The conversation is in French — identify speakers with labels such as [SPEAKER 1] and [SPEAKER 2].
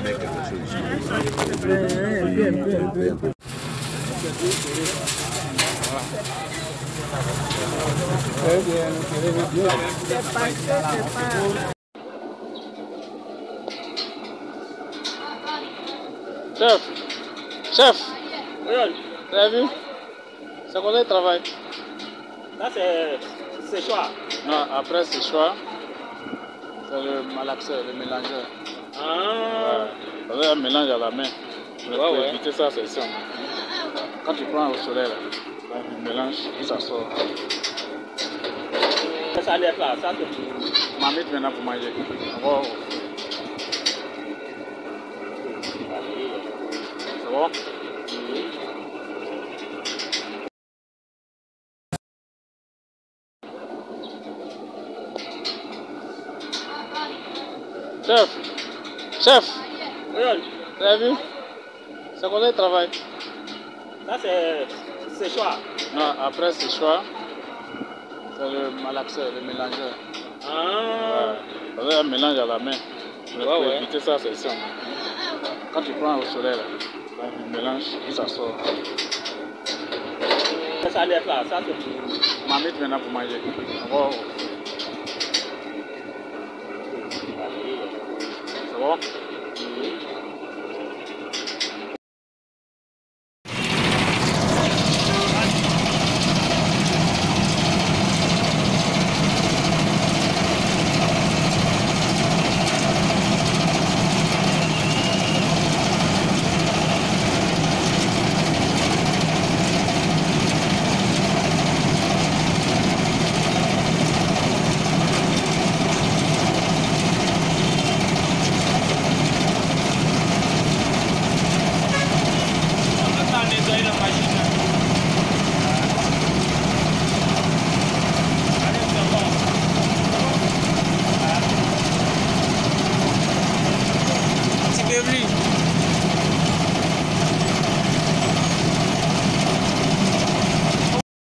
[SPEAKER 1] mettre quelque chose ici.
[SPEAKER 2] Très bien, bien. Chef, chef,
[SPEAKER 3] Oui.
[SPEAKER 2] vous avez vu? C'est quoi le travail?
[SPEAKER 3] Là, c'est choix.
[SPEAKER 2] Non, après c'est choix. C'est le malaxeur, le mélangeur.
[SPEAKER 3] Ah.
[SPEAKER 2] Vous avez un mélange à la main. Mais pour
[SPEAKER 3] Ouais.
[SPEAKER 2] éviter ça, c'est simple. Quand tu prends au soleil, là, tu mélanges et ça sort.
[SPEAKER 3] Ça a l'air là, ça te...
[SPEAKER 2] Mamite maintenant pour manger. Wow. C'est bon? Chef, chef,
[SPEAKER 3] Oui.
[SPEAKER 2] vous avez vu? C'est quoi le travail?
[SPEAKER 3] Là, c'est choix.
[SPEAKER 2] Non, après c'est choix. C'est le malaxeur, le mélangeur.
[SPEAKER 3] Ah.
[SPEAKER 2] Vous avez un mélange à la main. Mais pour éviter ça, c'est simple. Quand tu prends au soleil, là, tu mélanges et ça sort.
[SPEAKER 3] Ça a l'air là, ça te...
[SPEAKER 2] Mamite maintenant pour manger. Wow. C'est bon?